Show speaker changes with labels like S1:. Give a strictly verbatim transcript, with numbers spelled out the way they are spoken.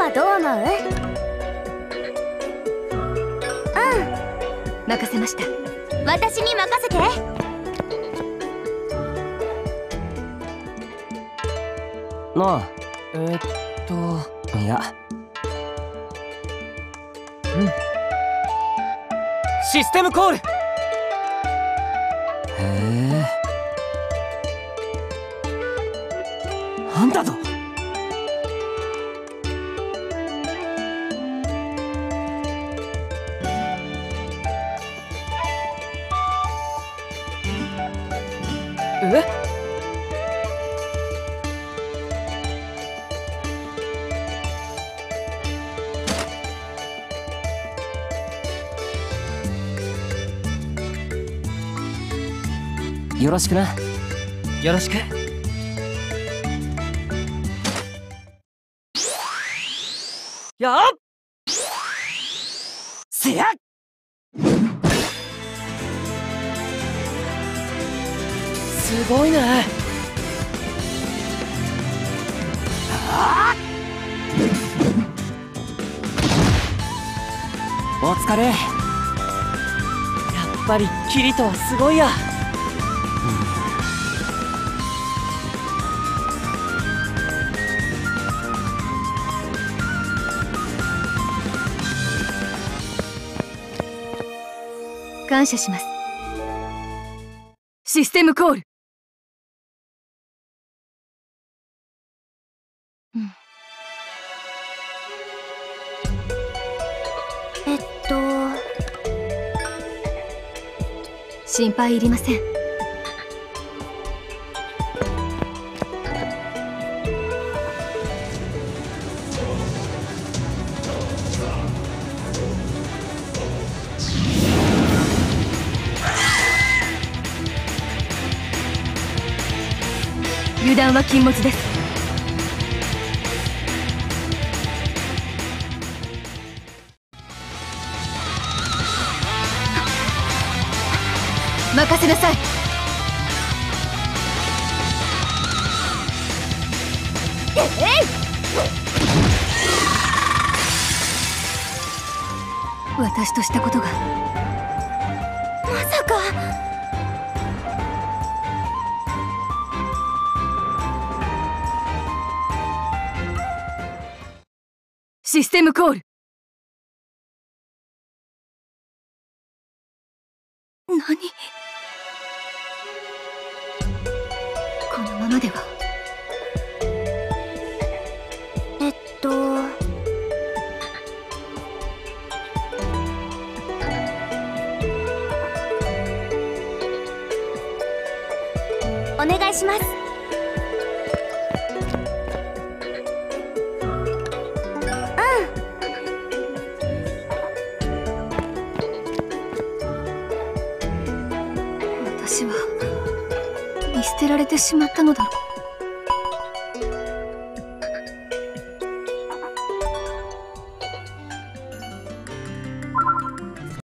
S1: はどう思う？うん、
S2: 任せました。
S1: 私に任せて。
S3: なあ、えー、っといや、うん。システムコール。へえ、なんだと。え？よろしくな。よろしく。やっせやっ。すごいな。ああ、お疲れ。やっぱりキリトはすごいや。
S2: 感謝します。システムコール。うん、
S1: えっと
S2: 心配いりません。油断は禁物です。任せなさい。えい！私としたことが
S1: まさか。
S2: システムコール。
S1: 何？
S2: このままでは。
S1: えっとお願いします。
S2: 私は見捨てられてしまったのだろう。